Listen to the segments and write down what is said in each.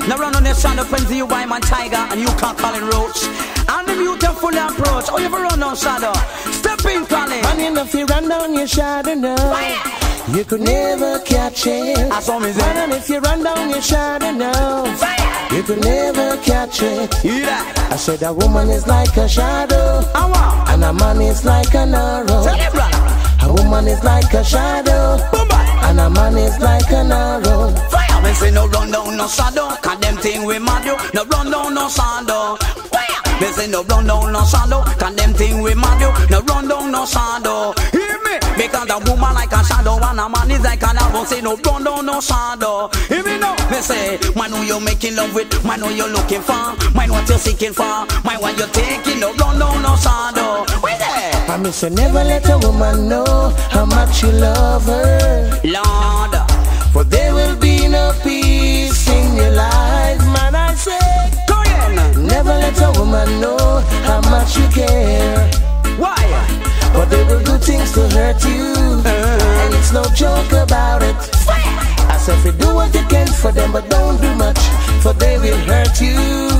Now run on your shadow, Penzi, you by my tiger, and you can't call it roach. And the beautiful approach, oh, you ever run on shadow? Step in, Colin. Man, you know if you run down your shadow now, you could never catch it. I saw me say. Man, and if you run down your shadow now, you could never catch it. Yeah. I said a woman is like a shadow, and a man is like an arrow. Tell it, brother. A woman is like a shadow, and a man is like an arrow. Fire! Me say no run down no shadow, cause them thing we mad you. No run down no shadow. Fire! Me say no run down no shadow, cause them thing we mad you. No run down no shadow. Hear me? Because a woman like a shadow and a man is like an arrow. Say no run down no shadow. Hear me now? Me say, man who you making love with, man who you looking for, mind what you seeking for, mind what you taking. No run down no shadow. Where there? I miss you never let a woman know how much you love her, Lord. for there will be no peace in your life, man. I say, Go in. never let a woman know how much you care, Why? but they will do things to hurt you, and it's no joke about it. I said, if you do what you can for them, but don't do much, for they will hurt you.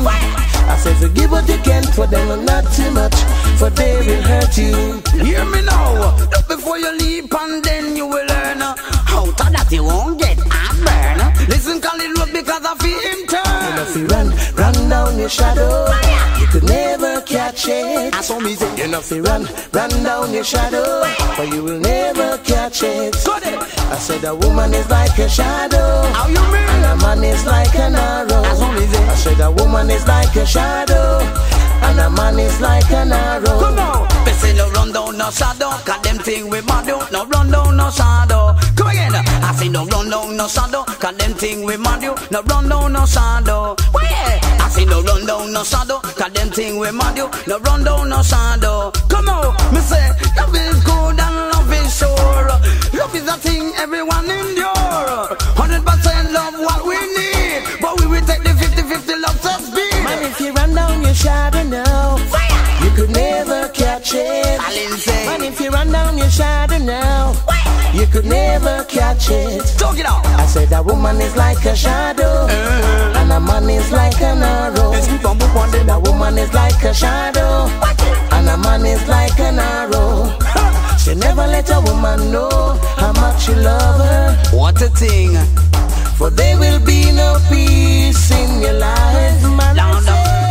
I said, forgive what you can for them, but not too much, for they will hurt you. Hear me now. Just before you leap and then you will learn how to that you won't get heartburn. Listen, call it road because I feel him turn. If you run down your shadow, you could never catch it. I saw me say, You know if you run down your shadow, but you will never catch it. got it. I said a woman is like a shadow, How you mean? and a man is like an arrow. I saw me say, I said a woman is like a shadow, and a man is like an arrow. come on. They say no run down no shadow, cause them thing we mad you. No run down no shadow. Come again. I say no run down no shadow, cause them thing we mad you. No run down no shadow. Where? I say no run down no shadow, cause them thing we mad you. No run down no shadow. Come on. Me say love is good and love is sure. Love is a thing everyone endure. 100% love what we need, but we will take the 50-50 love test speed. Man, if you run down your shadow now, you could never catch it. Man, if you run down your shadow now, you could never catch it. Talk it out. I said a woman is like a shadow, and a man is like an arrow. Said a woman is like a shadow, and a man is like an arrow. She never let a woman know how much you love her, What a thing. for there will be no peace in your life, man. Down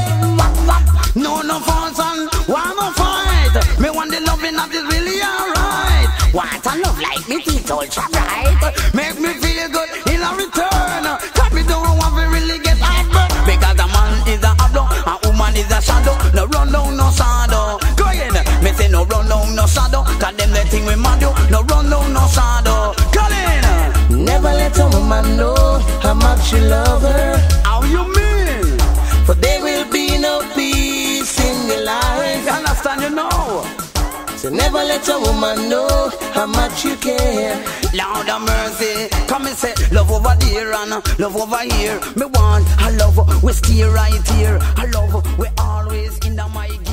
no false and why no fight? Me want the loving that is really alright. Want a love like me, it's ultra bright. Make me feel good in a return. Cause me don't want to really get heartburn. Because a man is a hablo, a woman is a shadow. No run down no shadow. Go again. Me say no run down no shadow. Cause them the thing we mad you. No run down no shadow. Call in. Never let a woman know how much you love her, How you mean? for there will be no peace in your life. You understand, you know? So never let a woman know how much you care. Lord of mercy, come and say love over there and love over here. Me want a love we stay right here. A love we always in the my